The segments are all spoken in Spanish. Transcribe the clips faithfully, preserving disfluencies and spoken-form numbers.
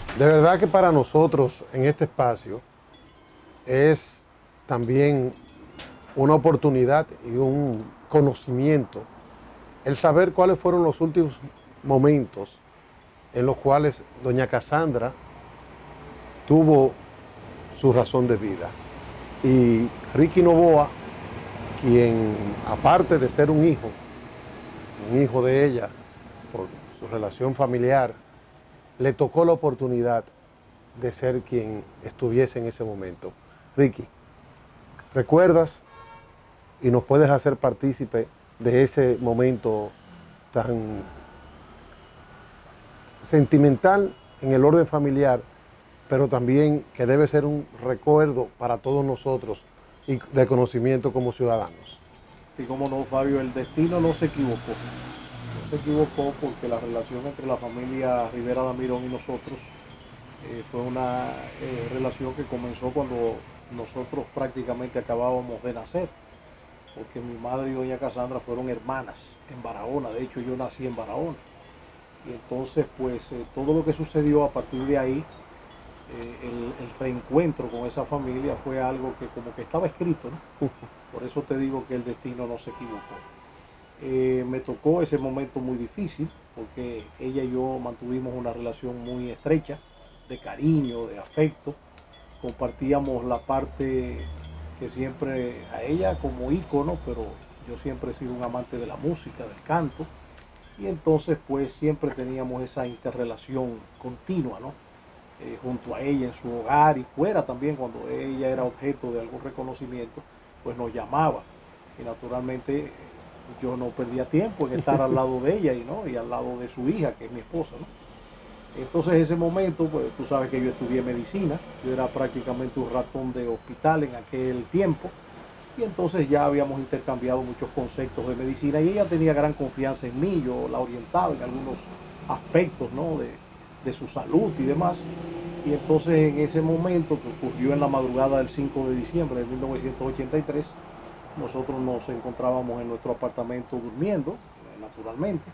De verdad que para nosotros en este espacio es también una oportunidad y un conocimiento el saber cuáles fueron los últimos momentos en los cuales doña Casandra tuvo su razón de vida. Y Ricky Novoa, quien aparte de ser un hijo, un hijo de ella, por su relación familiar, le tocó la oportunidad de ser quien estuviese en ese momento. Ricky, ¿recuerdas y nos puedes hacer partícipe de ese momento tan sentimental en el orden familiar, pero también que debe ser un recuerdo para todos nosotros y de conocimiento como ciudadanos? Y como no, Fabio, el destino no se equivocó. No se equivocó porque la relación entre la familia Rivera Damirón y nosotros eh, fue una eh, relación que comenzó cuando nosotros prácticamente acabábamos de nacer, porque mi madre y doña Casandra fueron hermanas en Barahona. De hecho, yo nací en Barahona. Y entonces, pues, eh, todo lo que sucedió a partir de ahí, eh, el, el reencuentro con esa familia fue algo que como que estaba escrito, ¿no? Por eso te digo que el destino no se equivocó. Eh, me tocó ese momento muy difícil, porque ella y yo mantuvimos una relación muy estrecha, de cariño, de afecto. Compartíamos la parte que siempre, a ella como ícono, pero yo siempre he sido un amante de la música, del canto, y entonces pues siempre teníamos esa interrelación continua, ¿no? Eh, junto a ella en su hogar y fuera también, cuando ella era objeto de algún reconocimiento, pues nos llamaba. Y naturalmente yo no perdía tiempo en estar al lado de ella y, ¿no? y al lado de su hija, que es mi esposa, ¿no? Entonces ese momento, pues tú sabes que yo estudié medicina, yo era prácticamente un ratón de hospital en aquel tiempo, y entonces ya habíamos intercambiado muchos conceptos de medicina y ella tenía gran confianza en mí, yo la orientaba en algunos aspectos, ¿no? de, de su salud y demás. Y entonces en ese momento, que ocurrió en la madrugada del cinco de diciembre de mil novecientos ochenta y tres, nosotros nos encontrábamos en nuestro apartamento durmiendo, naturalmente.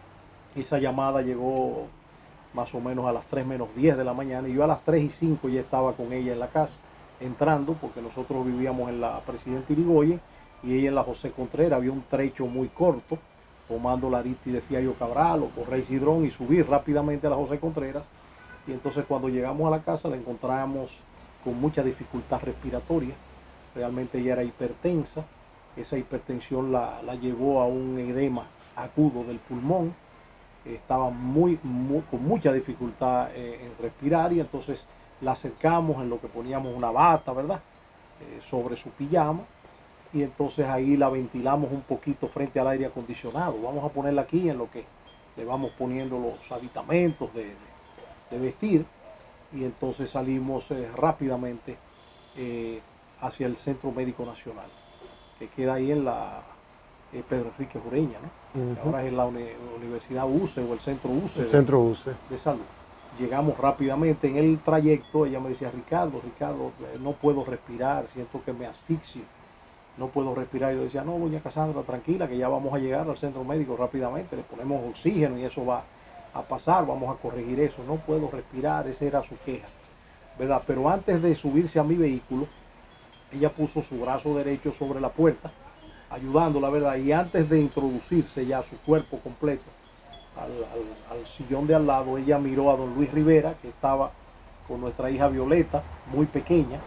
Esa llamada llegó más o menos a las tres menos diez de la mañana, y yo a las tres y cinco ya estaba con ella en la casa, entrando, porque nosotros vivíamos en la Presidente Irigoyen y ella en la José Contreras. Había un trecho muy corto, tomando la Aristide Fiallo Cabral o por Rey Cidrón, y subir rápidamente a la José Contreras. Y entonces cuando llegamos a la casa la encontramos con mucha dificultad respiratoria. Realmente ella era hipertensa, esa hipertensión la, la llevó a un edema agudo del pulmón. Estaba muy, muy, con mucha dificultad eh, en respirar, y entonces la acercamos en lo que poníamos una bata, ¿verdad? Eh, sobre su pijama, y entonces ahí la ventilamos un poquito frente al aire acondicionado. Vamos a ponerla aquí en lo que le vamos poniendo los aditamentos de, de, de vestir, y entonces salimos eh, rápidamente eh, hacia el Centro Médico Nacional, que queda ahí en la eh, Pedro Enrique Ureña, ¿no? Uh-huh. Ahora es la uni Universidad U C E o el Centro U C E, el Centro U C E de, de Salud. Llegamos rápidamente. En el trayecto ella me decía: Ricardo, Ricardo, no puedo respirar, siento que me asfixio, no puedo respirar. Yo decía: no, doña Casandra, tranquila, que ya vamos a llegar al centro médico rápidamente, le ponemos oxígeno y eso va a pasar, vamos a corregir eso, no puedo respirar. Esa era su queja, ¿verdad? Pero antes de subirse a mi vehículo, ella puso su brazo derecho sobre la puerta, ayudándola, ¿verdad? Y antes de introducirse ya su cuerpo completo al, al, al sillón de al lado, ella miró a don Luis Rivera, que estaba con nuestra hija Violeta, muy pequeña,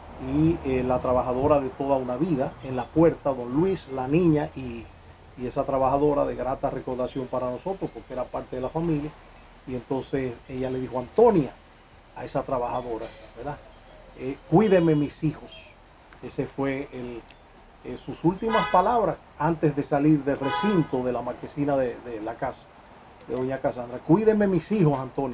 y eh, la trabajadora de toda una vida en la puerta, don Luis, la niña y, y esa trabajadora de grata recordación para nosotros, porque era parte de la familia. Y entonces ella le dijo: Antonia, a esa trabajadora, ¿verdad? Eh, cuídeme mis hijos. Ese fue el... Eh, sus últimas palabras antes de salir del recinto de la marquesina de, de la casa de doña Casandra. Cuídeme mis hijos, Antonia.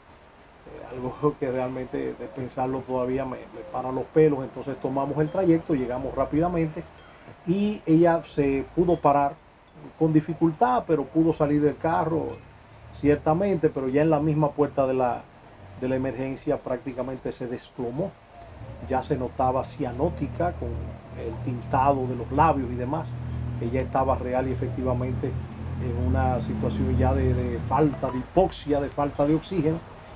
Eh, algo que realmente de pensarlo todavía me, me para los pelos. Entonces tomamos el trayecto, llegamos rápidamente y ella se pudo parar con dificultad, pero pudo salir del carro ciertamente, pero ya en la misma puerta de la, de la emergencia prácticamente se desplomó. Ya se notaba cianótica con el tintado de los labios y demás, que ya estaba real y efectivamente en una situación ya de, de falta de hipoxia, de falta de oxígeno,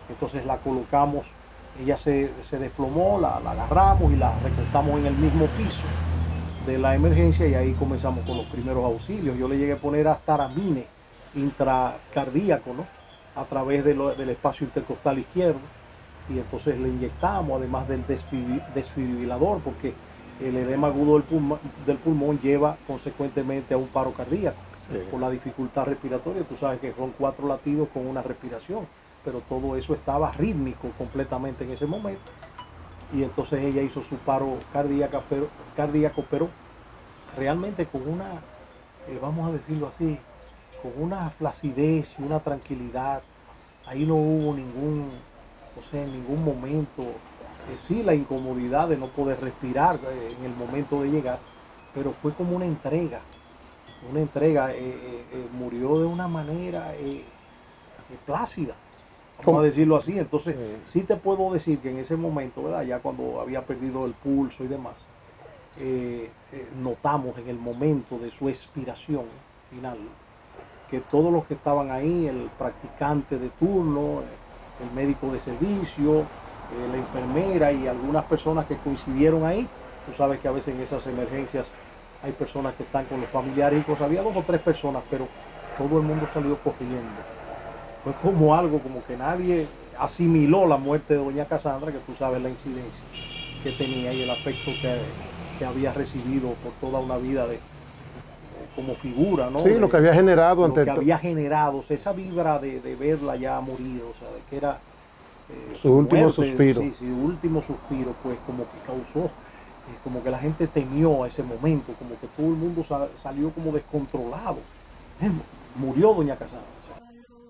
Entonces la colocamos, ella se, se desplomó, la, la agarramos y la recostamos en el mismo piso de la emergencia y ahí comenzamos con los primeros auxilios. Yo le llegué a poner hasta aramine intracardíaco, ¿no? A través de lo, del espacio intercostal izquierdo, y entonces le inyectamos, además del desfibrilador, porque el edema agudo del pulmón, del pulmón lleva consecuentemente a un paro cardíaco. Sí. Por la dificultad respiratoria. Tú sabes que son cuatro latidos con una respiración, pero todo eso estaba rítmico completamente en ese momento, y entonces ella hizo su paro cardíaco, pero, cardíaco, pero realmente con una, eh, vamos a decirlo así, con una flacidez y una tranquilidad. Ahí no hubo ningún, o sea, en ningún momento, eh, sí la incomodidad de no poder respirar eh, en el momento de llegar, pero fue como una entrega, una entrega, eh, eh, eh, murió de una manera eh, eh, plácida, vamos ¿Cómo? a decirlo así. Entonces sí. sí te puedo decir que en ese momento, ¿verdad? Ya cuando había perdido el pulso y demás, eh, eh, notamos en el momento de su expiración final, que todos los que estaban ahí, el practicante de turno, el médico de servicio, eh, la enfermera y algunas personas que coincidieron ahí, tú sabes que a veces en esas emergencias hay personas que están con los familiares y cosas, había dos o tres personas, pero todo el mundo salió corriendo. Fue como algo, como que nadie asimiló la muerte de doña Casandra, que tú sabes la incidencia que tenía y el afecto que, que había recibido por toda una vida de, como figura, ¿no? Sí, de, lo que había generado. Lo ante que había generado, o sea, esa vibra de, de verla ya morir, o sea, de que era eh, su, su último muerte, suspiro. Sí, su último suspiro, pues como que causó, eh, como que la gente temió a ese momento, como que todo el mundo sal, salió como descontrolado. Eh, murió doña Casandra. O sea.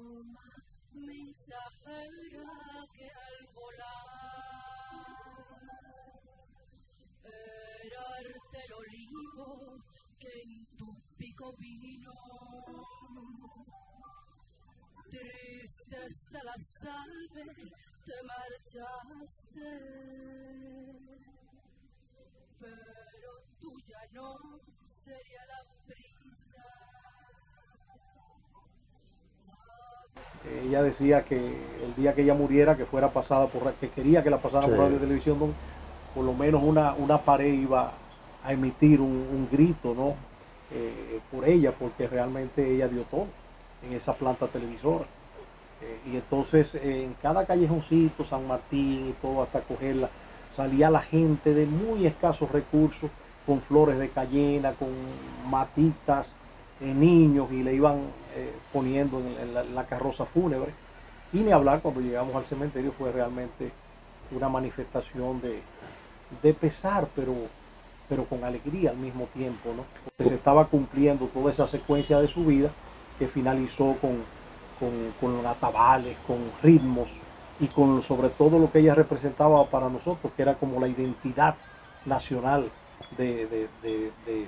Vino triste hasta la salve, te marchaste, pero tuya no sería la prisa. Ella decía que el día que ella muriera, que fuera pasada por, que quería que la pasara sí. por radio y televisión, donde por lo menos una, una pared iba a emitir un, un grito, ¿no? Eh, por ella, porque realmente ella dio todo en esa planta televisora. Eh, y entonces eh, en cada callejoncito, San Martín y todo, hasta cogerla, salía la gente de muy escasos recursos, con flores de cayena, con matitas, eh, niños, y le iban eh, poniendo en, en, la, en la carroza fúnebre. Y ni hablar, cuando llegamos al cementerio fue realmente una manifestación de, de pesar, pero pero con alegría al mismo tiempo, ¿no? Porque se estaba cumpliendo toda esa secuencia de su vida que finalizó con, con, con atabales, con ritmos y con sobre todo lo que ella representaba para nosotros, que era como la identidad nacional de, de, de, de,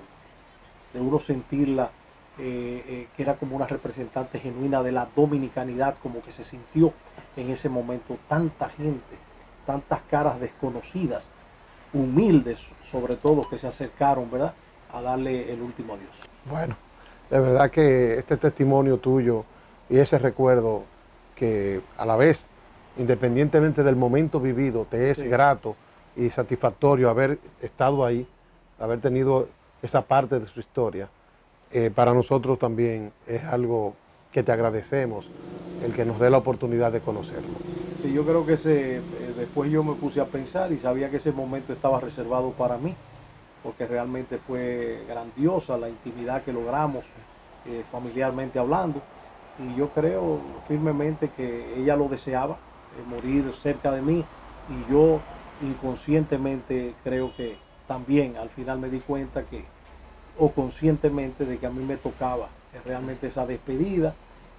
de uno sentirla, eh, eh, que era como una representante genuina de la dominicanidad, como que se sintió en ese momento tanta gente, tantas caras desconocidas, humildes sobre todo, que se acercaron, ¿verdad?, a darle el último adiós. Bueno, de verdad que este testimonio tuyo y ese recuerdo que a la vez, independientemente del momento vivido, te es sí. grato y satisfactorio haber estado ahí, haber tenido esa parte de su historia, eh, para nosotros también es algo que te agradecemos, el que nos dé la oportunidad de conocerlo. Sí, yo creo que ese, eh, después yo me puse a pensar y sabía que ese momento estaba reservado para mí, porque realmente fue grandiosa la intimidad que logramos, eh, familiarmente hablando, y yo creo firmemente que ella lo deseaba, eh, morir cerca de mí, y yo inconscientemente creo que también al final me di cuenta que, o conscientemente, de que a mí me tocaba eh, realmente esa despedida,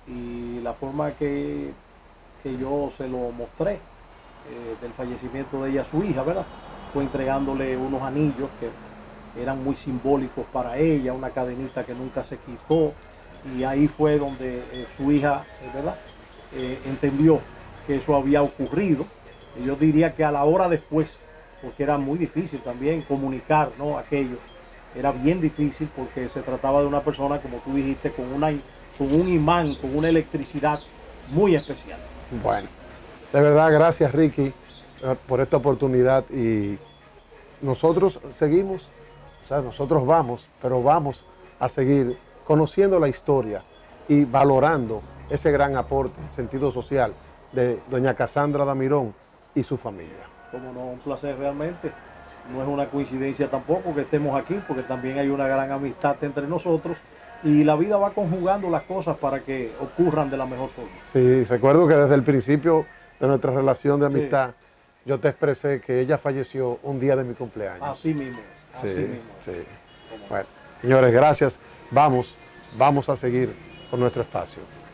y la forma que que yo se lo mostré eh, del fallecimiento de ella a su hija, ¿verdad? Fue entregándole unos anillos que eran muy simbólicos para ella, una cadenita que nunca se quitó, y ahí fue donde eh, su hija, eh, ¿verdad?, eh, entendió que eso había ocurrido. Y yo diría que a la hora después, porque era muy difícil también comunicar, ¿no?, aquello, era bien difícil porque se trataba de una persona, como tú dijiste, con, una, con un imán, con una electricidad muy especial. Bueno, De verdad, gracias Ricky por esta oportunidad y nosotros seguimos, o sea, nosotros vamos, pero vamos a seguir conociendo la historia y valorando ese gran aporte en sentido social de doña Casandra Damirón y su familia. Como no, un placer realmente. No es una coincidencia tampoco que estemos aquí, porque también hay una gran amistad entre nosotros y la vida va conjugando las cosas para que ocurran de la mejor forma. Sí, recuerdo que desde el principio de nuestra relación de amistad, sí, yo te expresé que ella falleció un día de mi cumpleaños. Así mismo, así sí, mismo. Sí. Bueno, señores, gracias. Vamos, vamos a seguir con nuestro espacio.